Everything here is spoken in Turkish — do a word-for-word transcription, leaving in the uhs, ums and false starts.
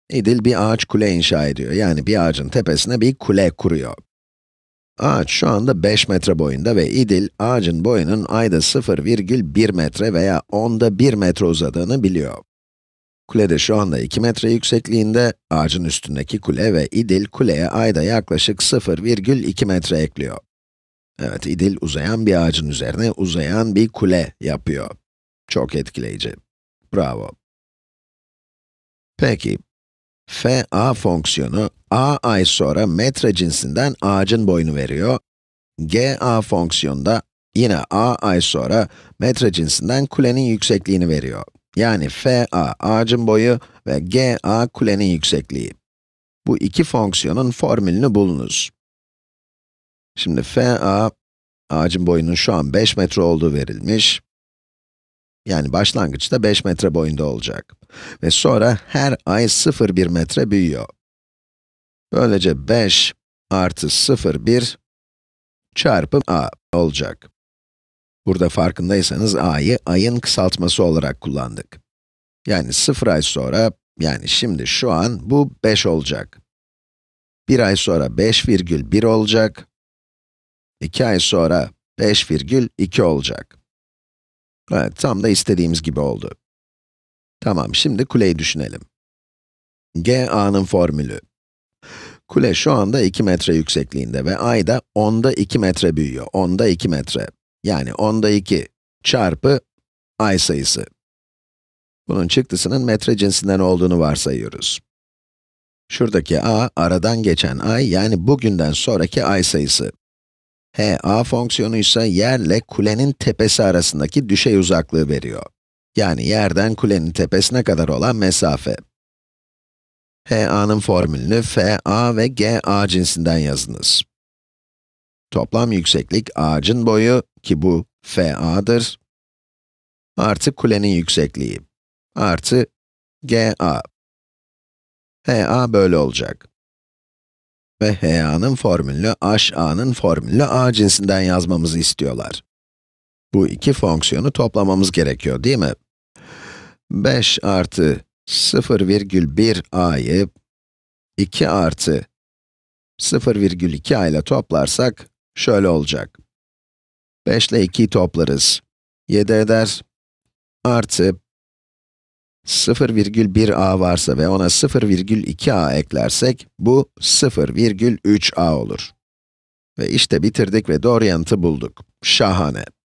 İdil bir ağaç kule inşa ediyor. Yani bir ağacın tepesine bir kule kuruyor. Ağaç şu anda beş metre boyunda ve İdil, ağacın boyunun ayda sıfır virgül bir metre veya onda bir metre uzadığını biliyor. Kule de şu anda iki metre yüksekliğinde, ağacın üstündeki kule ve İdil, kuleye ayda yaklaşık sıfır virgül iki metre ekliyor. Evet, İdil uzayan bir ağacın üzerine uzayan bir kule yapıyor. Çok etkileyici. Bravo. Peki, f a fonksiyonu, a ay sonra metre cinsinden ağacın boyunu veriyor. G a fonksiyonu da yine a ay sonra metre cinsinden kulenin yüksekliğini veriyor. Yani f a ağacın boyu ve g a kulenin yüksekliği. Bu iki fonksiyonun formülünü bulunuz. Şimdi f a, ağacın boyunun şu an beş metre olduğu verilmiş. Yani başlangıçta beş metre boyunda olacak. Ve sonra her ay sıfır virgül bir metre büyüyor. Böylece beş artı sıfır virgül bir çarpı a olacak. Burada farkındaysanız a'yı ayın kısaltması olarak kullandık. Yani sıfır ay sonra, yani şimdi şu an bu beş olacak. bir ay sonra beş virgül bir olacak. iki ay sonra beş virgül iki olacak. Evet, tam da istediğimiz gibi oldu. Tamam, şimdi kuleyi düşünelim. G a'nın formülü. Kule şu anda iki metre yüksekliğinde ve ay da onda iki metre büyüyor. onda iki metre. Yani onda iki çarpı ay sayısı. Bunun çıktısının metre cinsinden olduğunu varsayıyoruz. Şuradaki a, aradan geçen ay, yani bugünden sonraki ay sayısı. H a fonksiyonu ise yerle kulenin tepesi arasındaki düşey uzaklığı veriyor. Yani yerden kulenin tepesine kadar olan mesafe. H a'nın formülünü f a ve g a cinsinden yazınız. Toplam yükseklik ağacın boyu, ki bu f a'dır, artı kulenin yüksekliği, artı g a. H a böyle olacak. Ve H a'nın formülünü H a'nın formülünü a cinsinden yazmamızı istiyorlar. Bu iki fonksiyonu toplamamız gerekiyor, değil mi? beş artı sıfır virgül bir a'yı iki artı sıfır virgül iki a ile toplarsak şöyle olacak. beş ile ikiyi toplarız, yedi eder, artı sıfır virgül bir a varsa ve ona sıfır virgül iki a eklersek, bu sıfır virgül üç a olur. Ve işte bitirdik ve doğru yanıtı bulduk. Şahane.